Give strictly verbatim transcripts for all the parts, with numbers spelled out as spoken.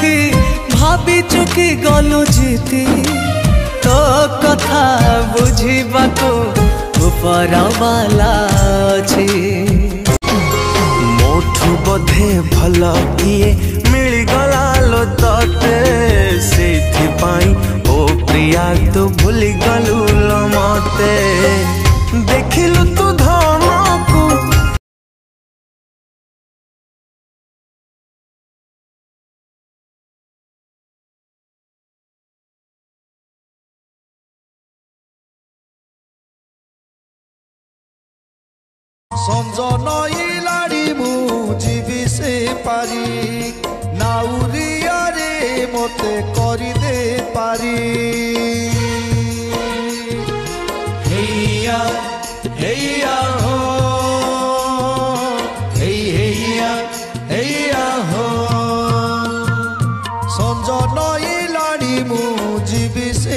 देखी भाभी चुकी गलु जीती तो कथा बुझा को ऊपर वाला अछि मोठू बधे भल किए मिलगला लो तते सेथि पाई ओ प्रिया तू भूली गलु लो मते देखिलु तू धन को संज नईलाड़ी मु जीवी से पारी नाउरिया रे मते करी दे पारी हेया हेया हो हे हेया हेया हो संज नईलाड़ी मु जीवी से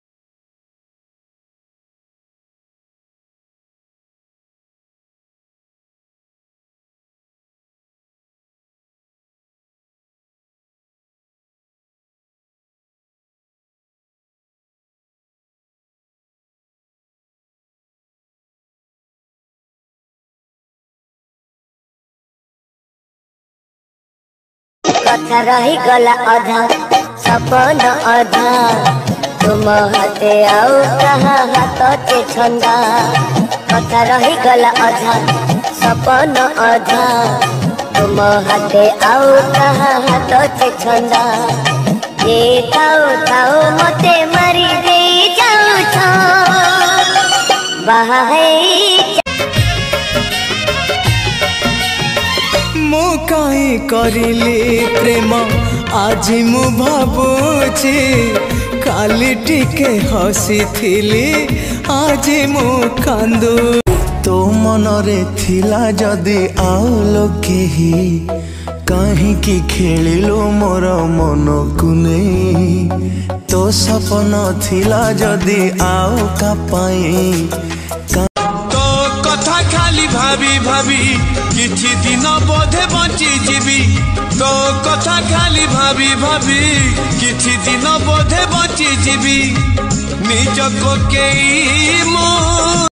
कथा रही गला अधा सपन अधा तुम हाथे आउ कहा हाथ चे छंदा कथा रही गला अधा सपन अधा तुम हाथे आउ कहा हाथ चे छंदा ये थाओ थाओ मते मारी दे जाऊ छो बाहे मु कहीं करिली प्रेम आज मु भावुची काली टिके हसी थिली आज मु कांदू तो मनरे थिला जदि आउ लोके ही कहीं की खेलिलो मोर मन को नहीं तो सपन थिला जदि आउ का पाई तो कथा खाली भाभी भाभी किछि दिन बोधे बंची जीवी तो कथा खाली भाभी भाभी किछि दिन बोधे बंची जीवी निज को के मो